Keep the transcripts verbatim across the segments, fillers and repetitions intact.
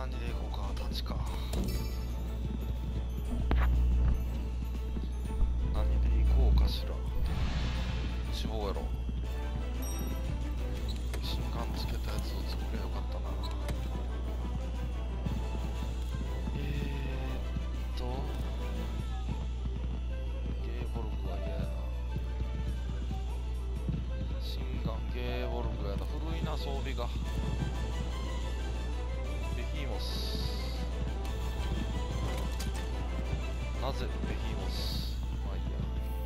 何でいこうか。立ちか。何でいこうかしら。死亡やろ。新刊つけたやつを作ればよかったな。えーっとゲーボルグは嫌やな。新刊ゲーボルグやな。古いな装備が。ベヒーモス。なぜベヒーモス。まあいいや。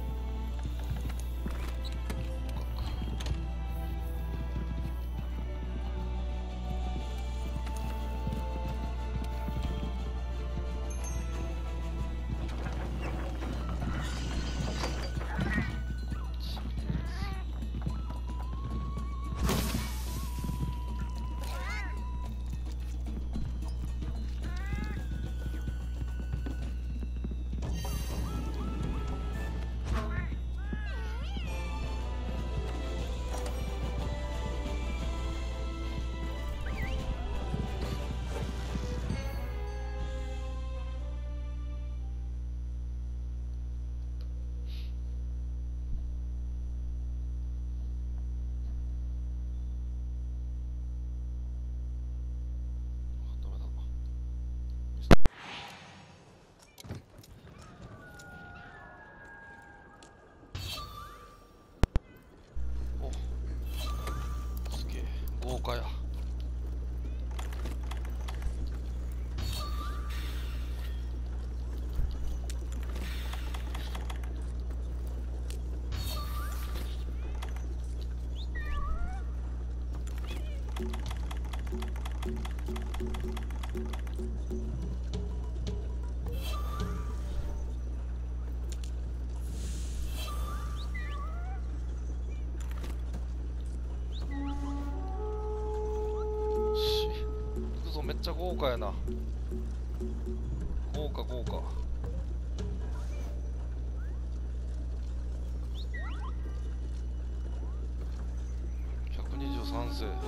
豪華や。めっちゃ豪華やな。豪華豪華。ひゃくにじゅうさん世でいい。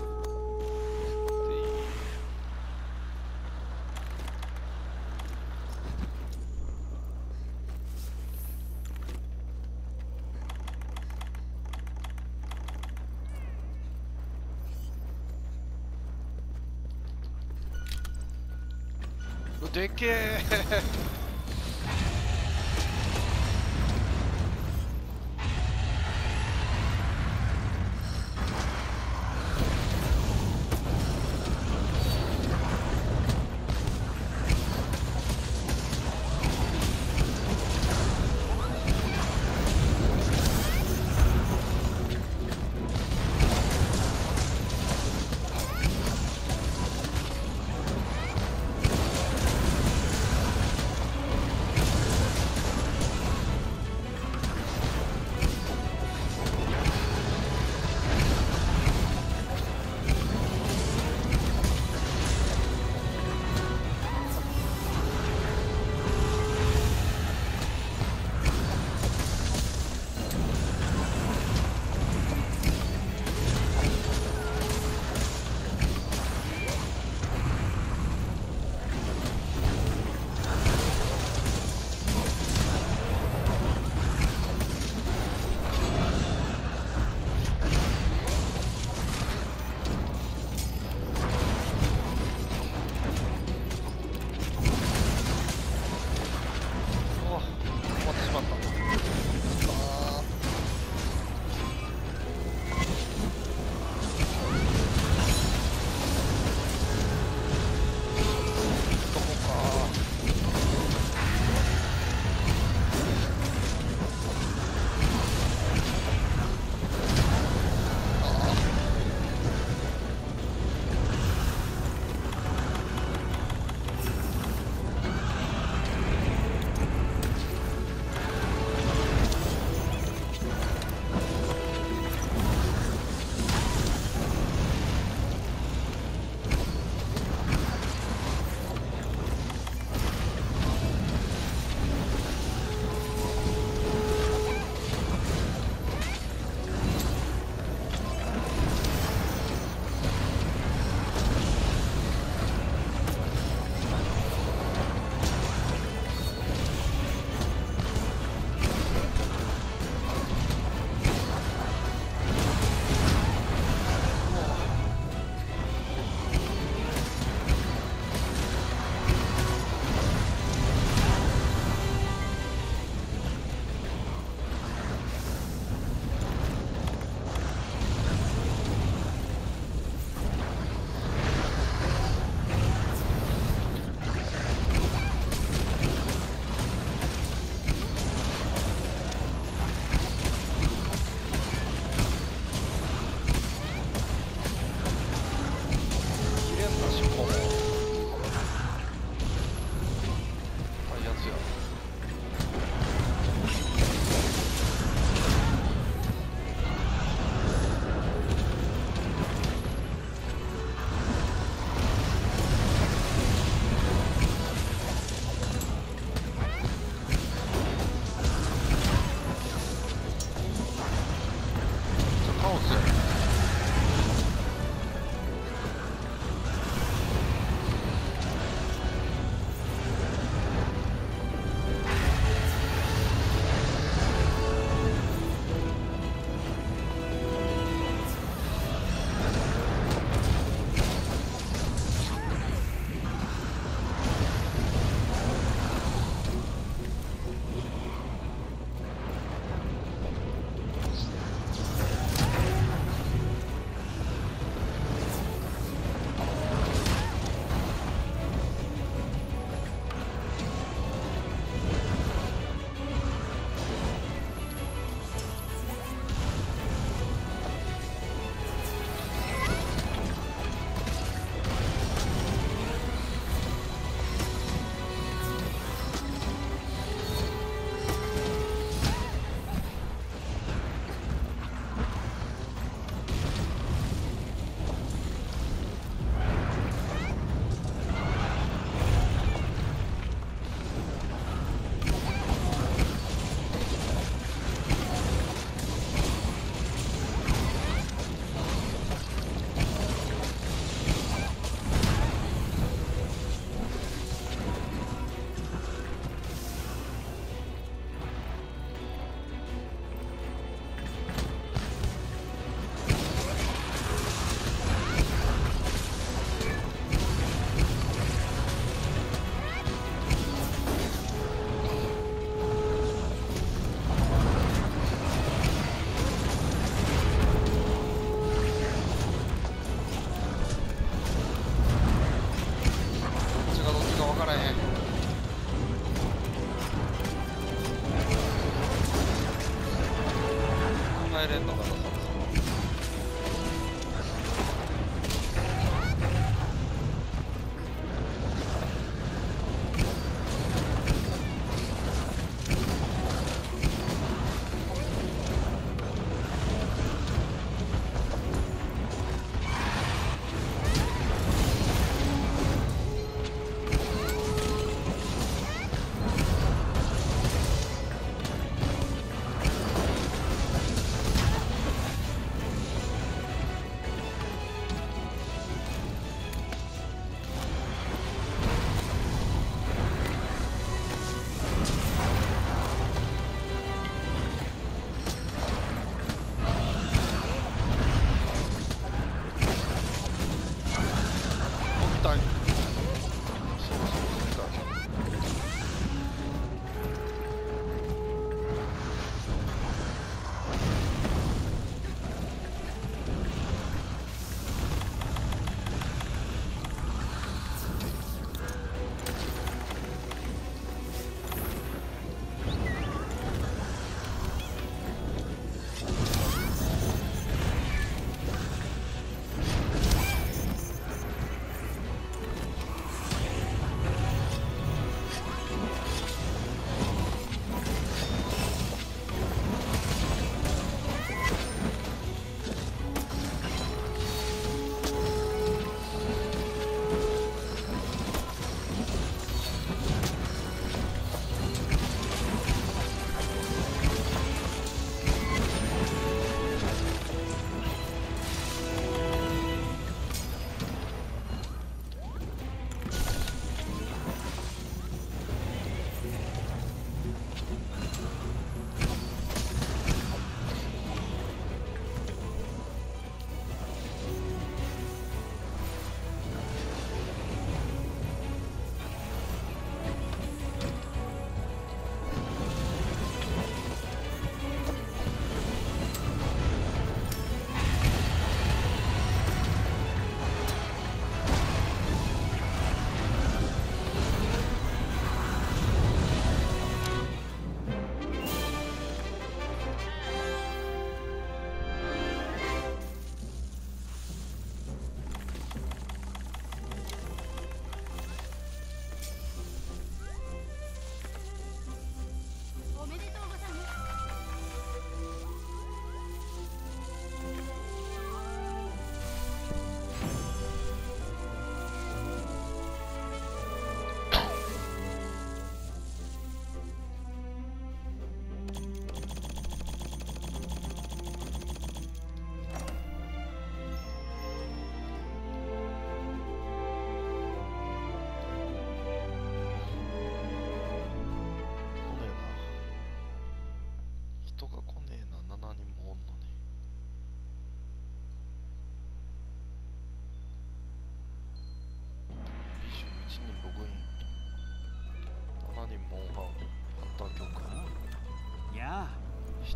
でけえ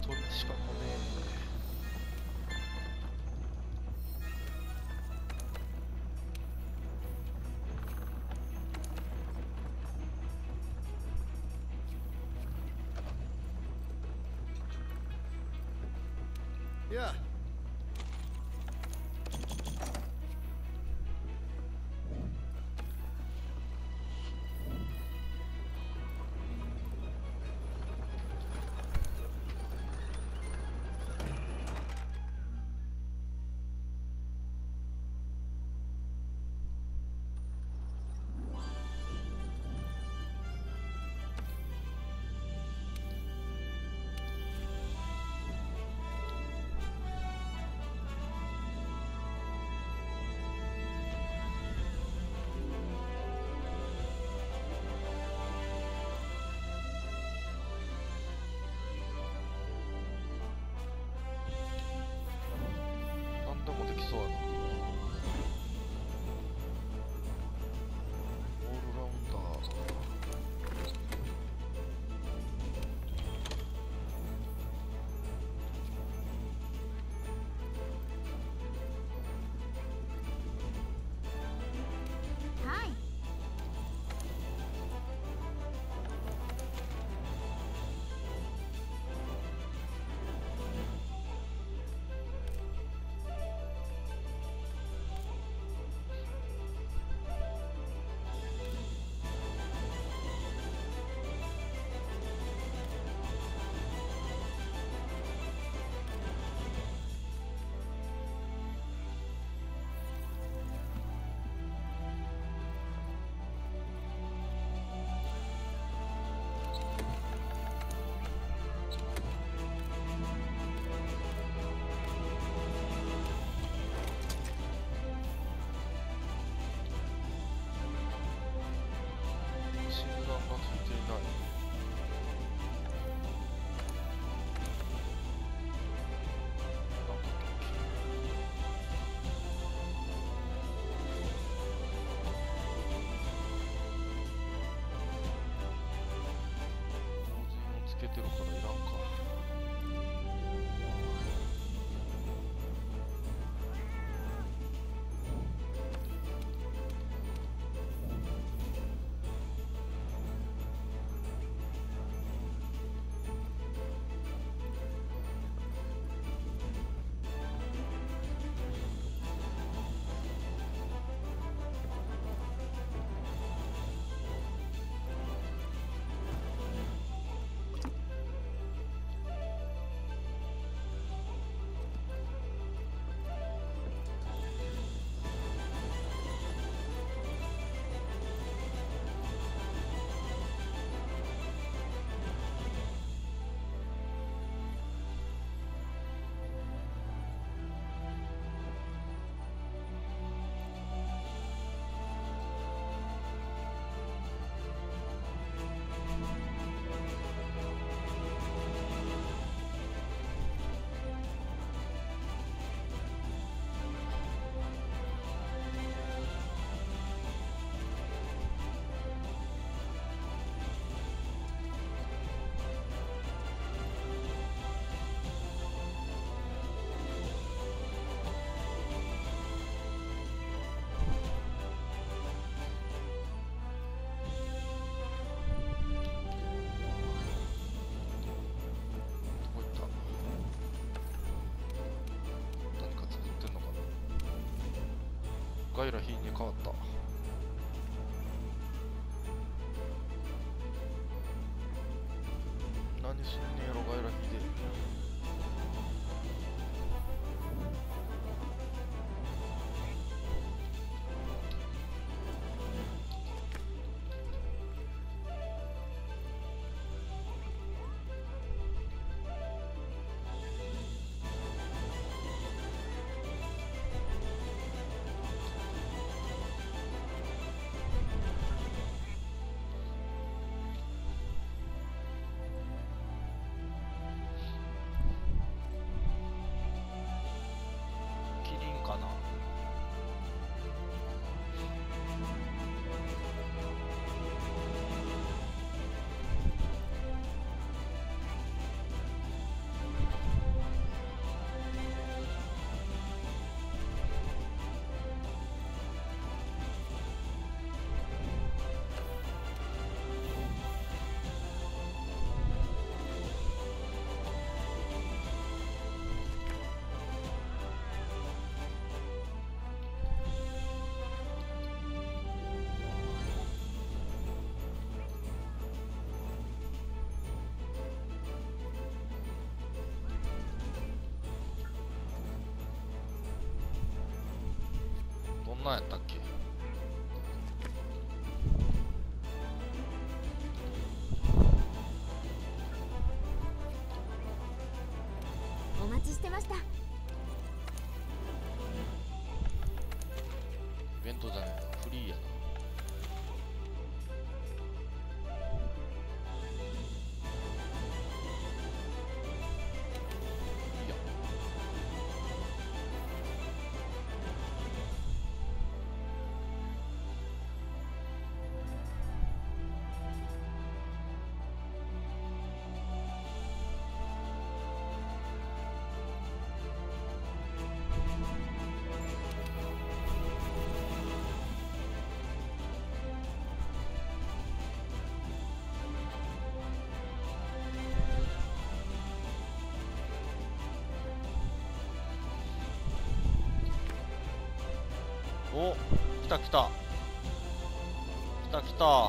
鳥しか来ねえ。やあ。 え。何でもできそうやな。オールラウンダー。 はい。 診断がついていない。なんか老人をつけてるからいらんか。どこ行った？何か作ってんのかな。ガイラヒーに変わった。何すんねやろガイラヒーで。 んなんやったっけ。 お待ちしてました。 イベントじゃないの、フリーやな。いいや。お、来た来た来た来た。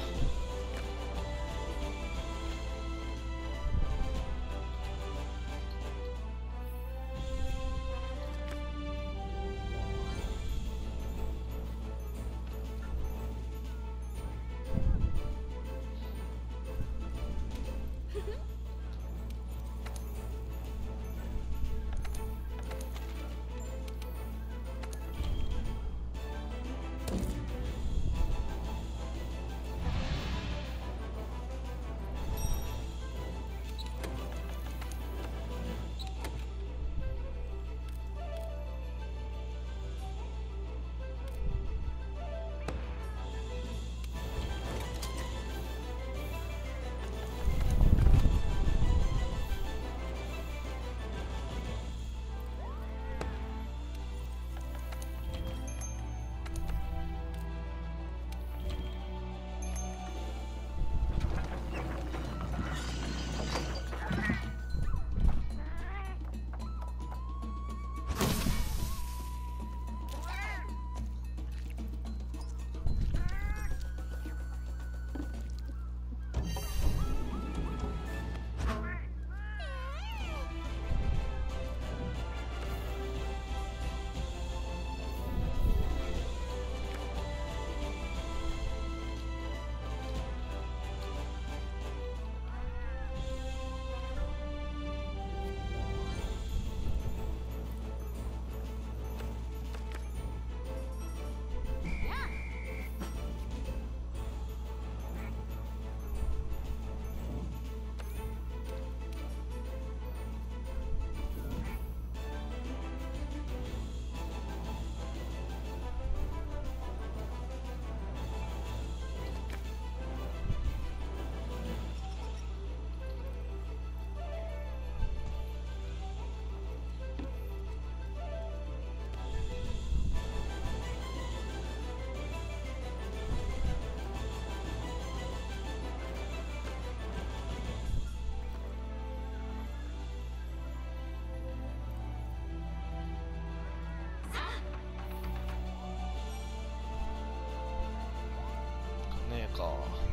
ねえか。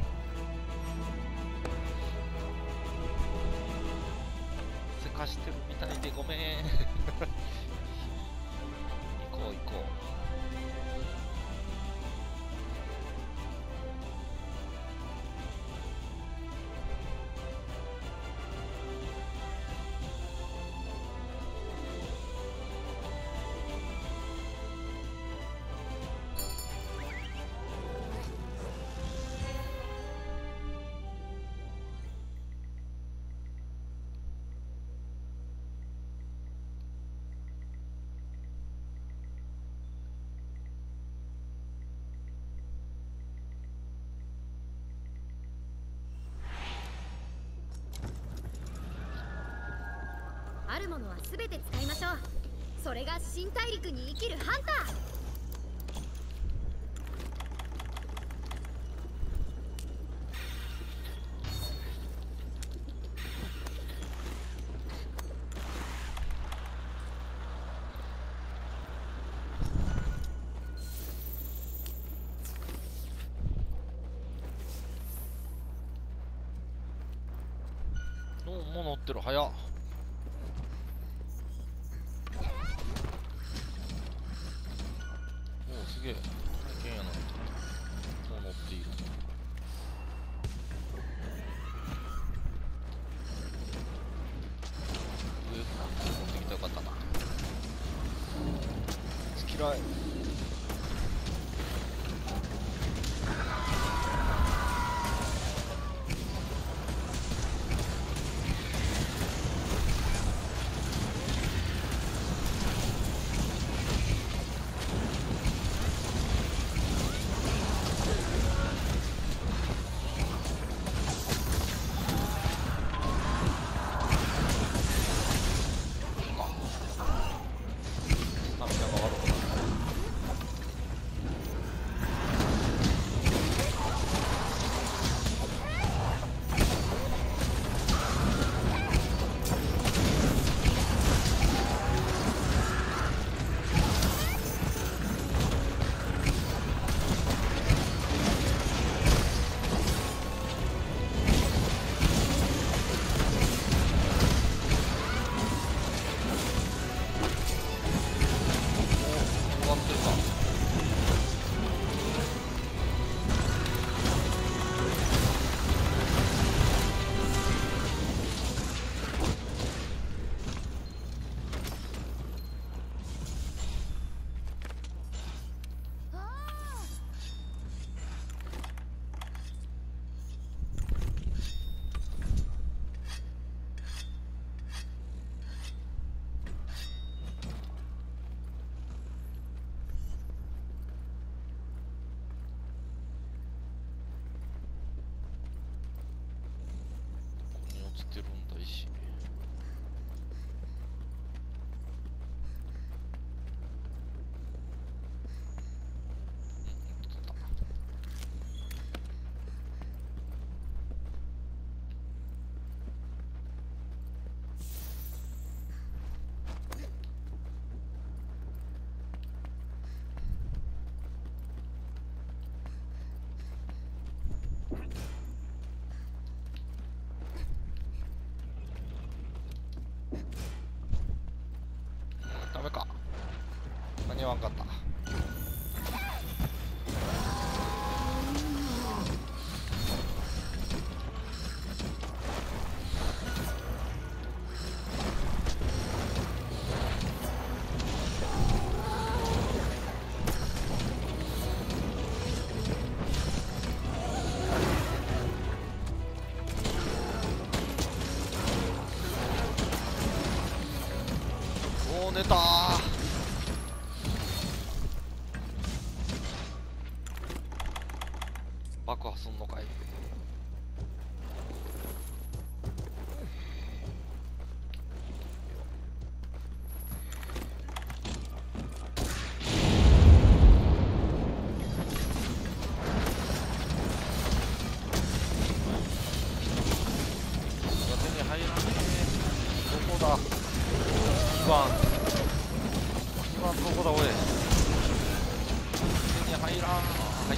せかしてるみたいでごめん。行こう行こう。 あるものは全て使いましょう。それが新大陸に生きるハンター。 お、もう乗ってる、早っ。お、 すげえ体験やな。もう乗っている。上持ってきたらよかったな。スキライ落ちてるんだ石。ダメか。間に合わんかった。おお、寝たー。爆破すんのかい。手に入らねえ。どこだ。にばんにばんどこだおい。手に入らん。入った。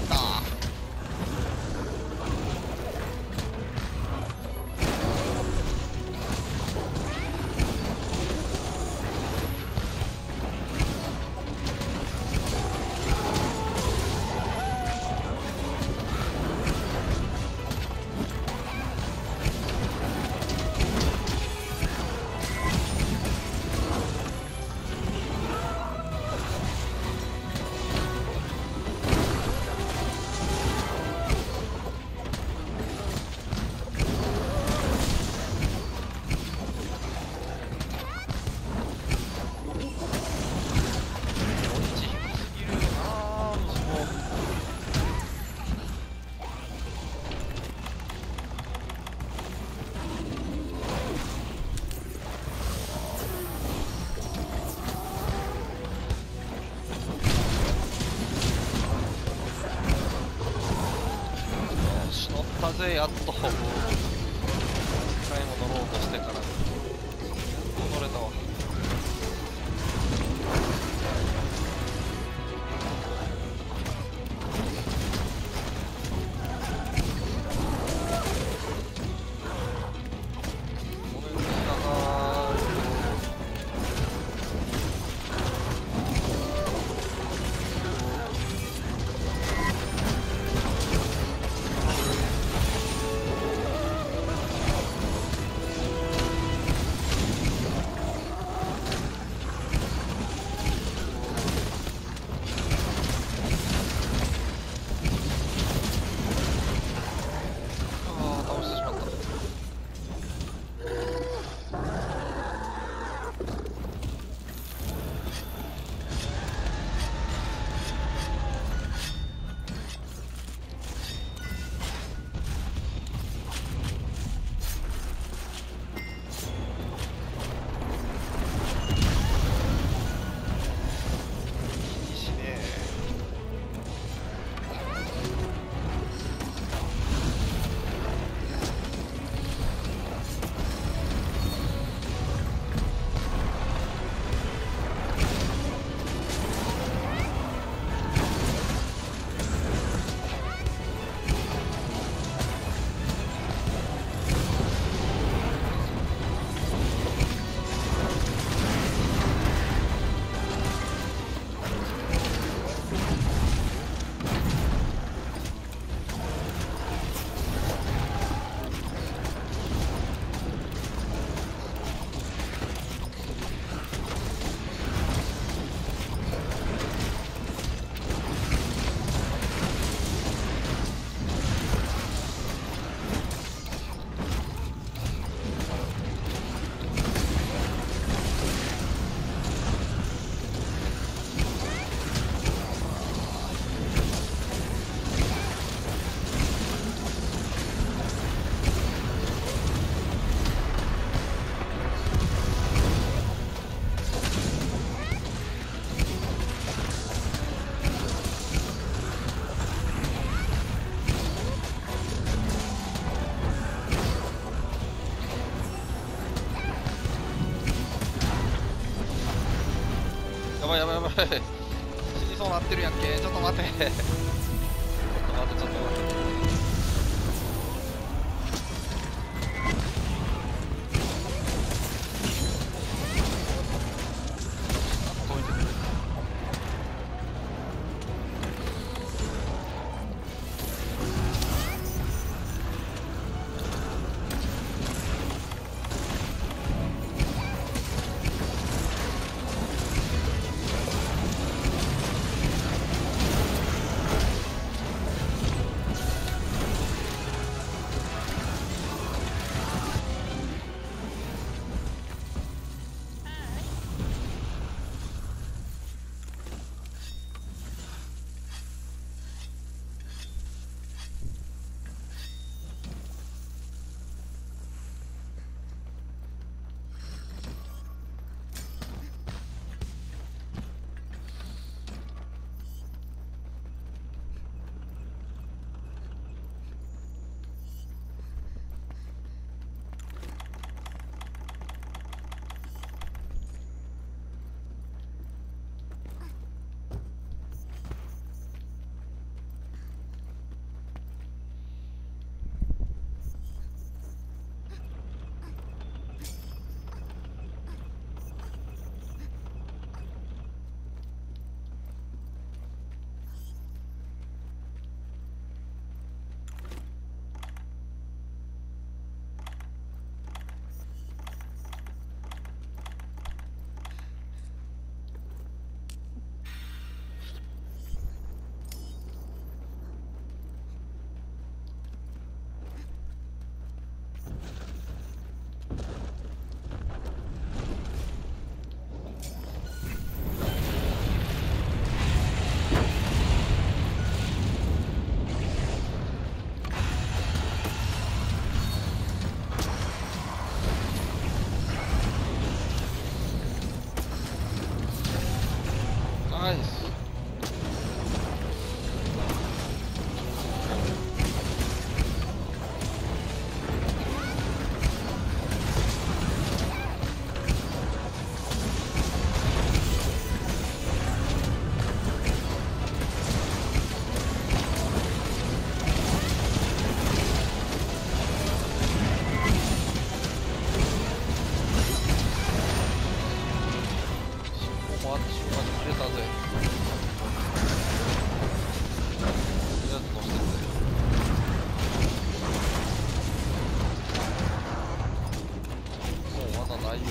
乗ったぜ、やっと。一回も乗ろうとしてから乗れたわ。 死にそうなってるやんけ。ちょっと待ってちょっと待ってちょっと待ってあ、遠いです。ナイス。もうあっちまで切れたぜ。とりあえず乗せてもうまだないよ。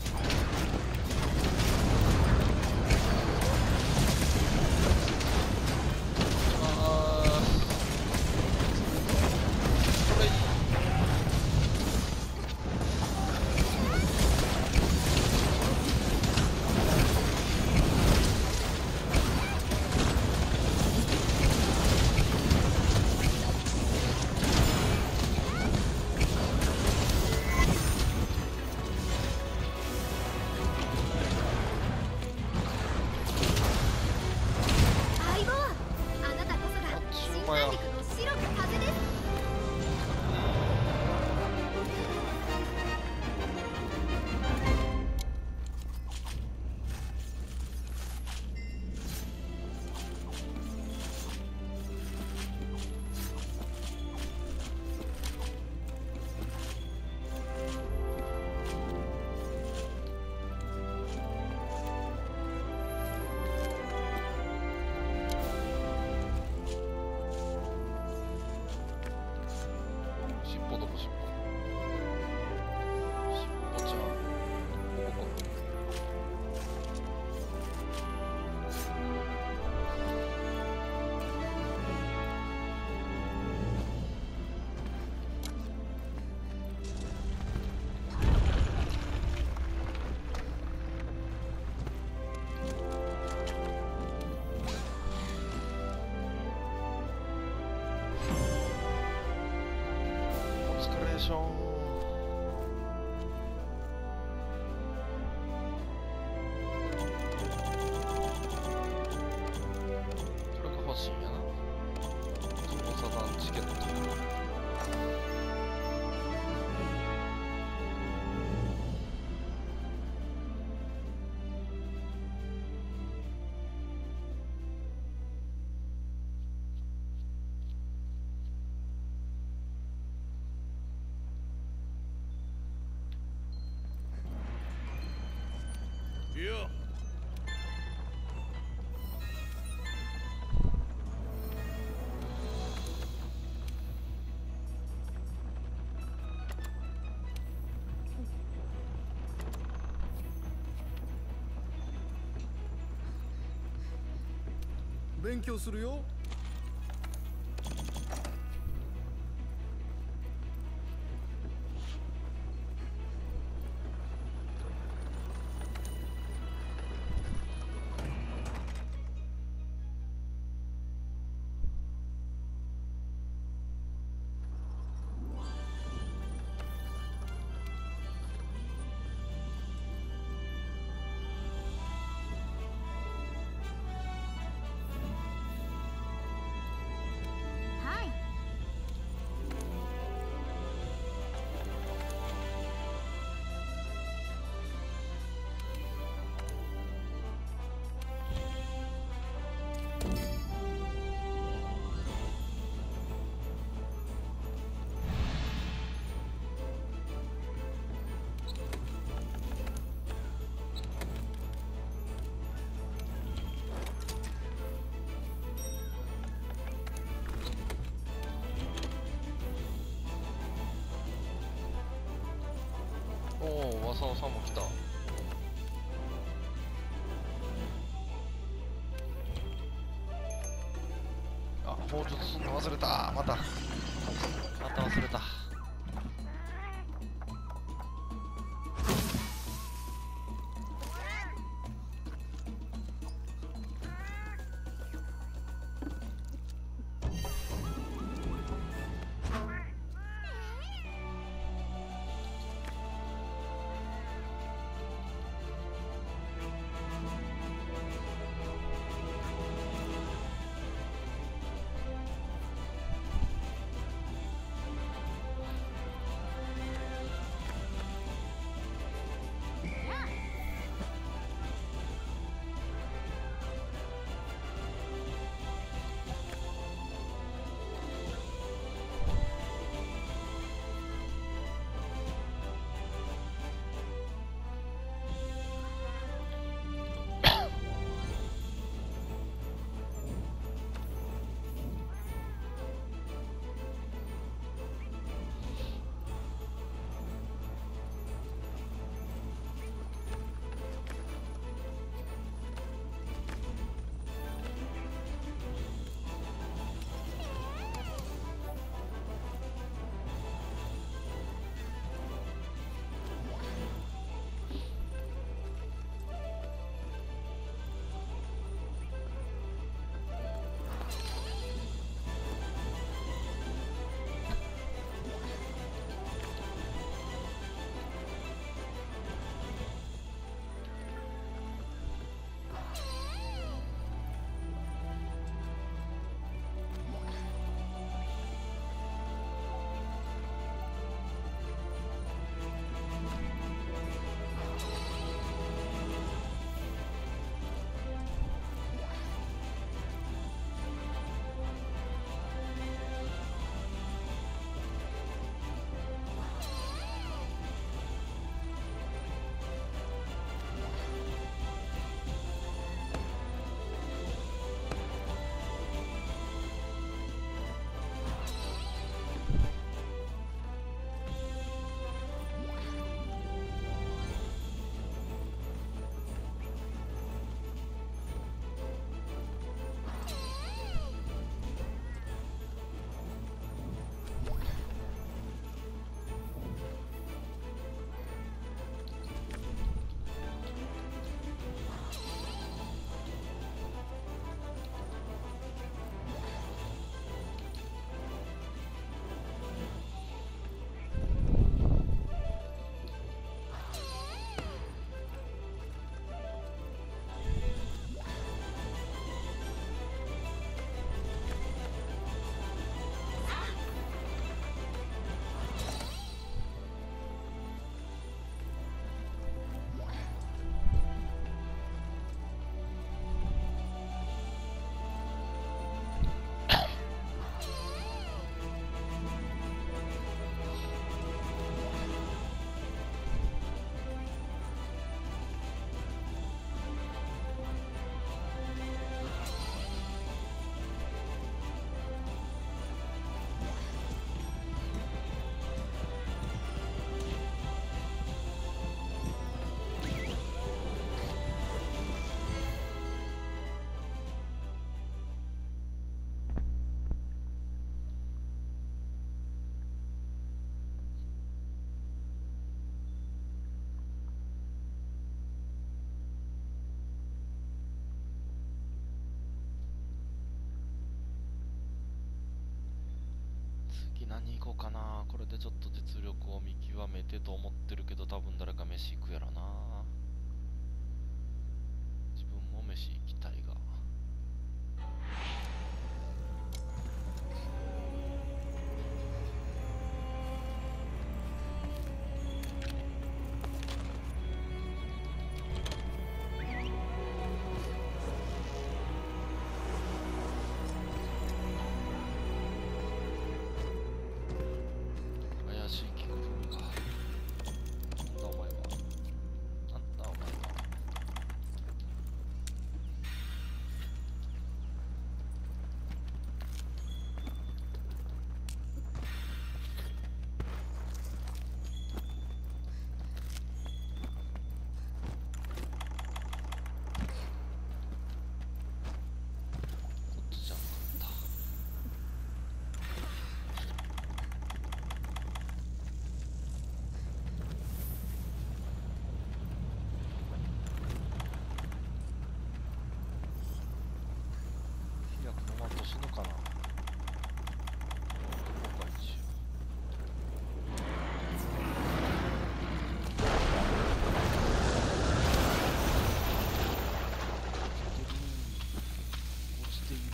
あーこれいい。 相棒、あなたこそが新大陸の白く風です。 尻尾どこ尻尾尻尾ちゃんここお疲れしょー。これが欲しいんやな。調査団チケット。 勉強するよ。 はい。 おお、わさおさんも来た。あ、包術すんの忘れた。またまた忘れた。 次何行こうかな。これでちょっと実力を見極めてと思ってるけど、多分誰か飯行くやろな。自分も飯行きたいが。怪しい着ぐるみが。なんだお前は。なんだお前は。こっちじゃんかった。飛躍飲まんと死ぬかな。ここか一応。落ちている。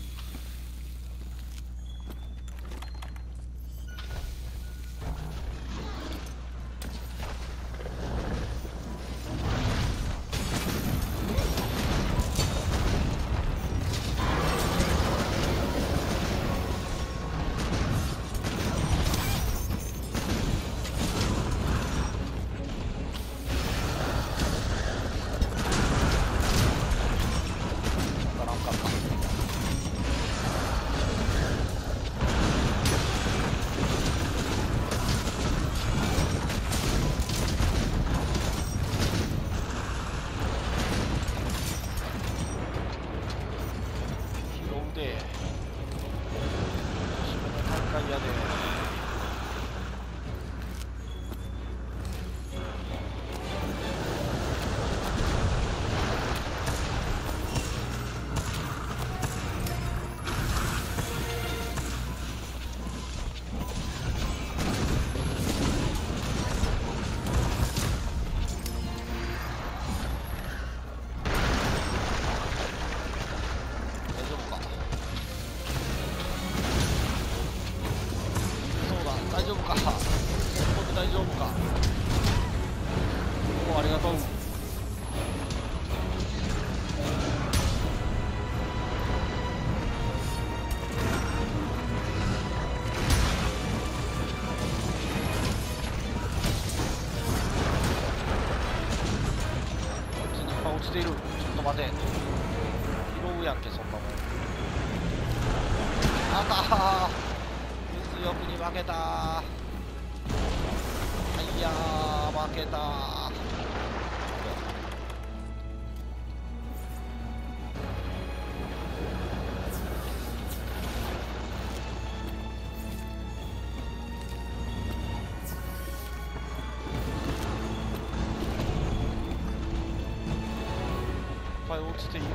わからんかった。拾うで。締めの大会やで。大丈夫か。そうだ、大丈夫か。僕大丈夫か。おお、ありがとう。こっちにいっぱい落ちている。ちょっと待て。拾うやんけ、そんなもん。あかー、物欲に負けたー。はいやー、負けたー。いっぱい落ちている。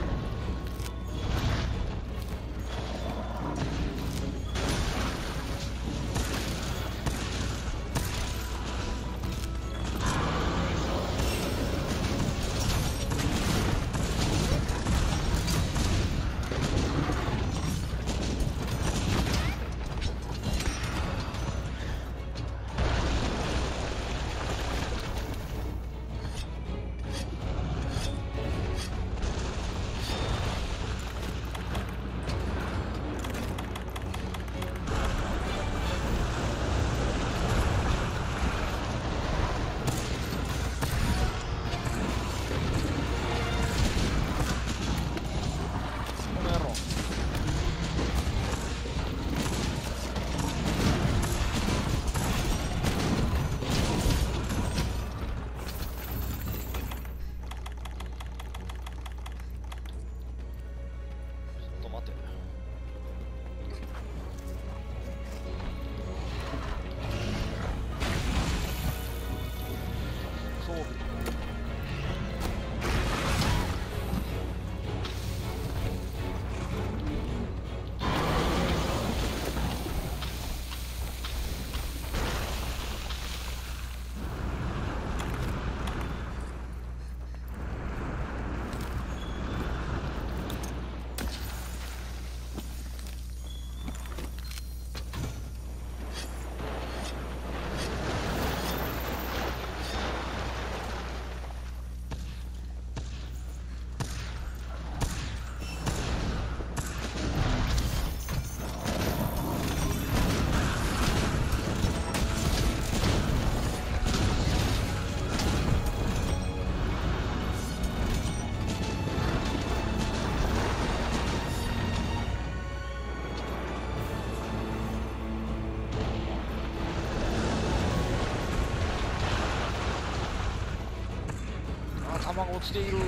弾が落ちている。拾う。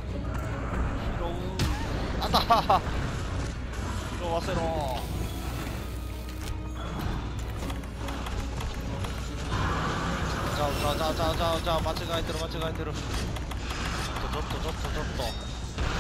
あった。拾わせろ。じゃあじゃあじゃあじゃあじゃあじゃあ間違えてる間違えてる。ちょっとちょっとちょっとちょっと。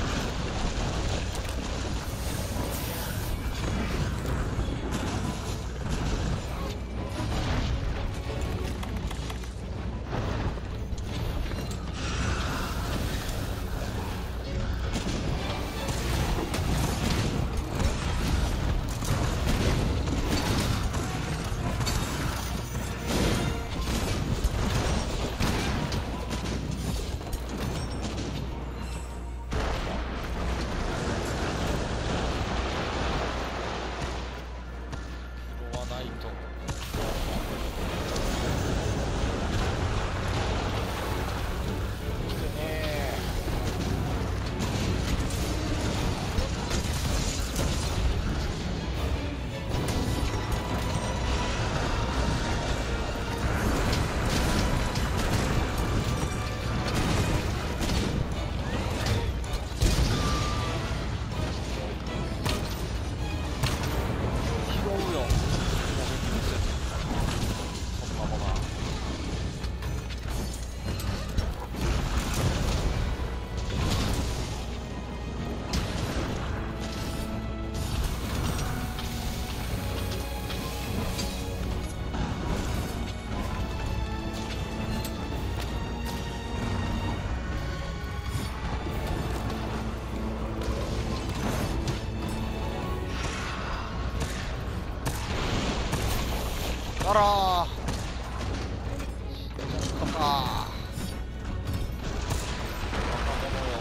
あらー、死んじゃったか。若者よ、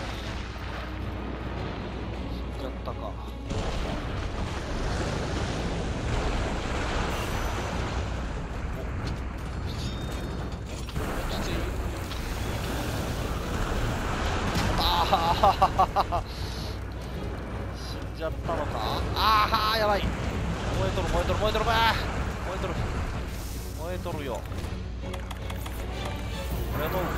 死んじゃったか。お、落ちている。ああ死んじゃったのか。ああやばい。燃えとる燃えとる燃えとるばー燃えとる燃えとるよ。ありがとう。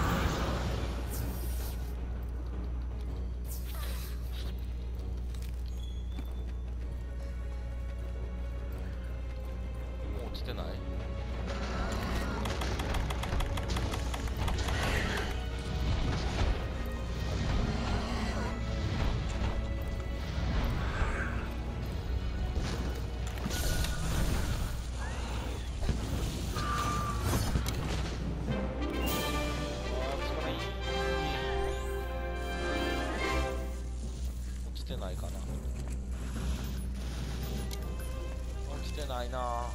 落ちてない。落ちてないかな。落ちてないな。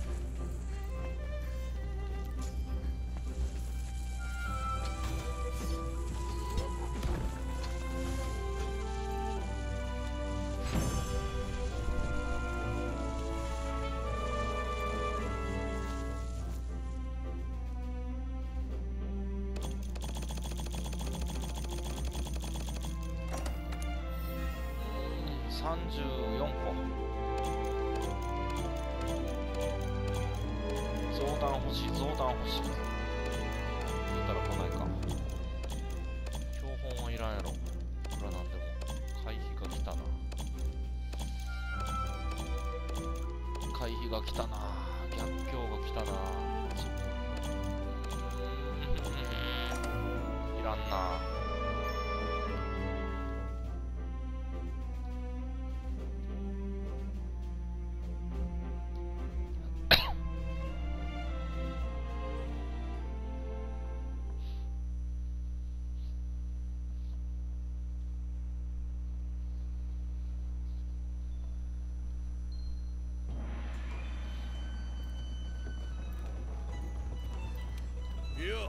さんじゅうよんこ。増弾欲しい増弾欲しい。言ったら来ないか。標本はいらんやろ。いくらなんでも。回避が来たな。回避が来たな。逆境が来たな。いらんな。いや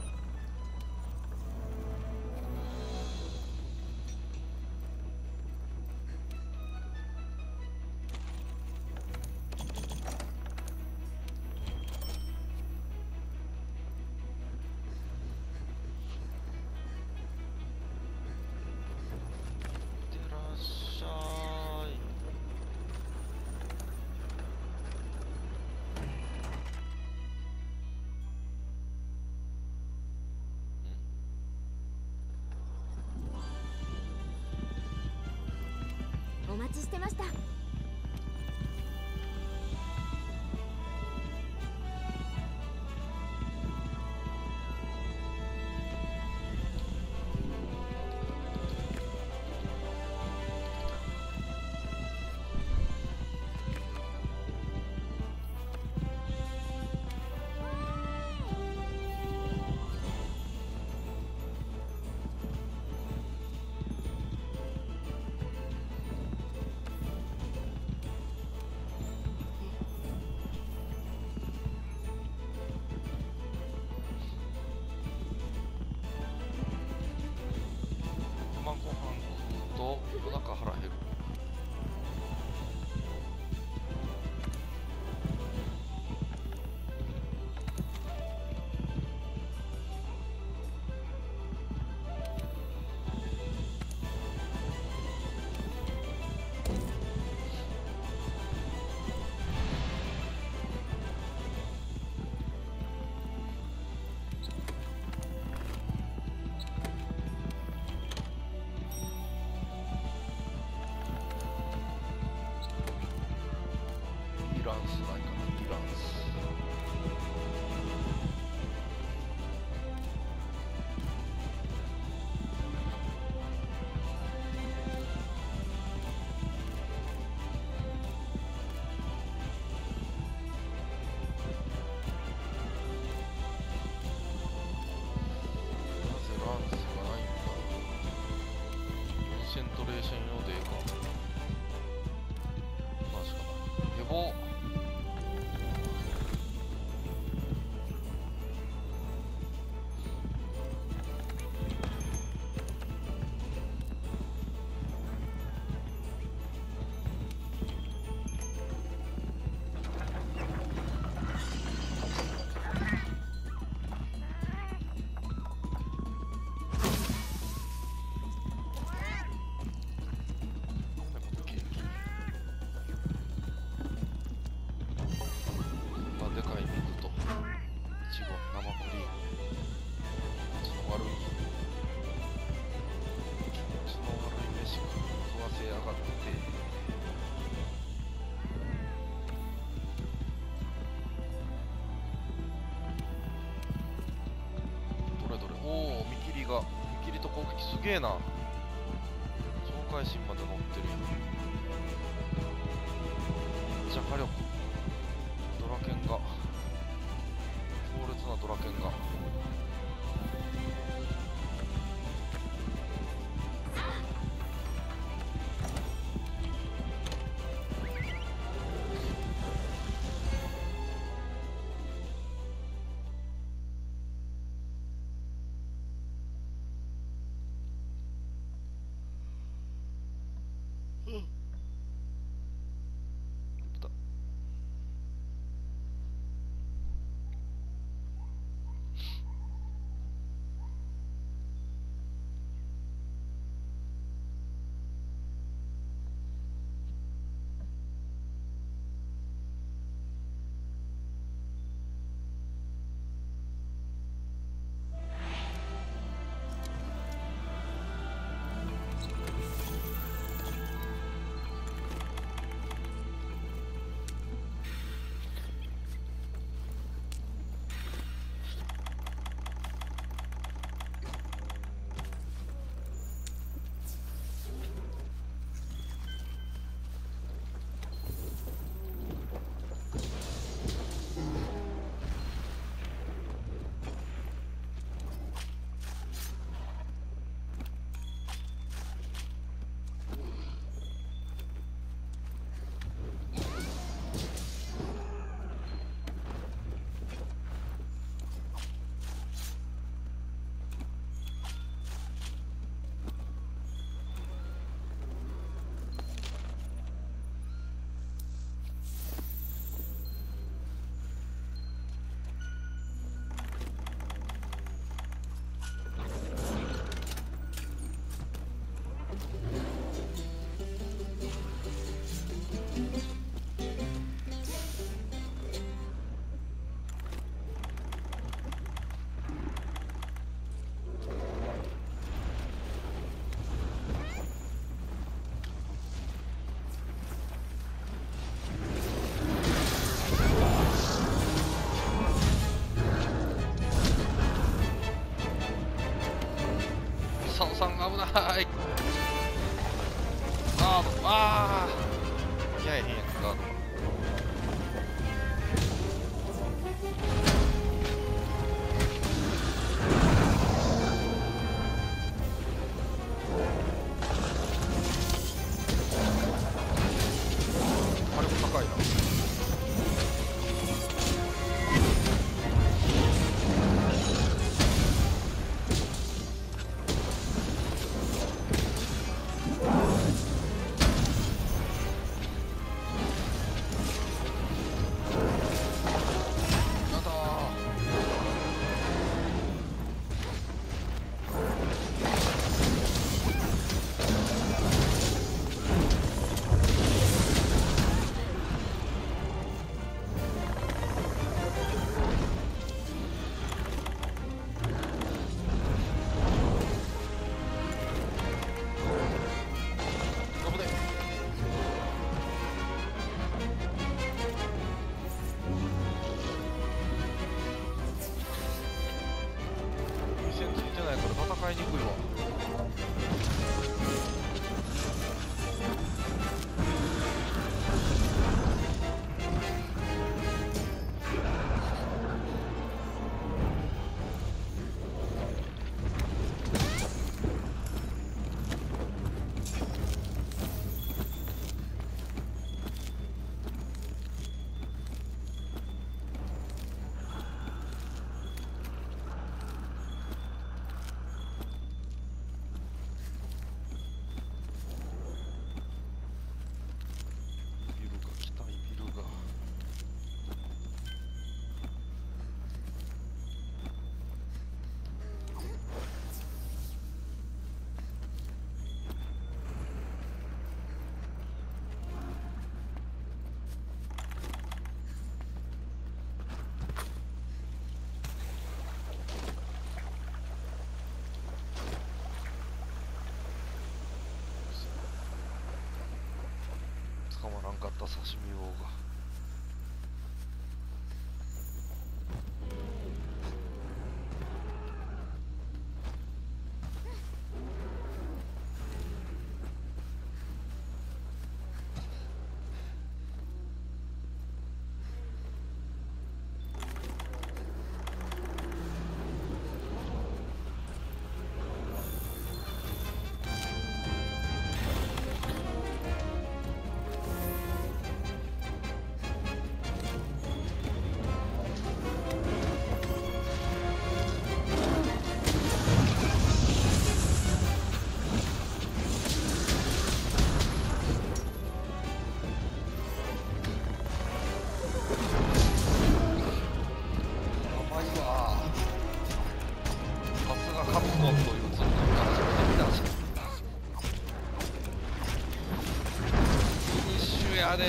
してました。 晩ご飯食うと夜中腹減る。イランスないかな、イランス。なぜランスがないんだ。コンセントレーション用でええか。マジかな。エボでかい肉といちご生クリーム、気持ちの悪い気持ちの悪い飯食わせやがって。どれどれ、おお見切りが見切りと攻撃すげえな。超会心まで乗ってるやん。めっちゃ火力、ドラケンが強烈なドラケンが。うんーい。ガード、あーやえへんやんガード。あれも高いな。戦いにくいわ。捕まらんかった刺身棒が。カプコンというツール初めて見たし、フィニッシュやで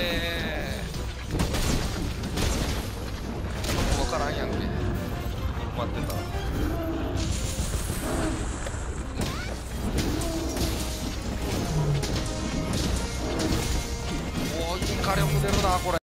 ー。分からんやんけ。待ってた。おお、インカレも出るなこれ。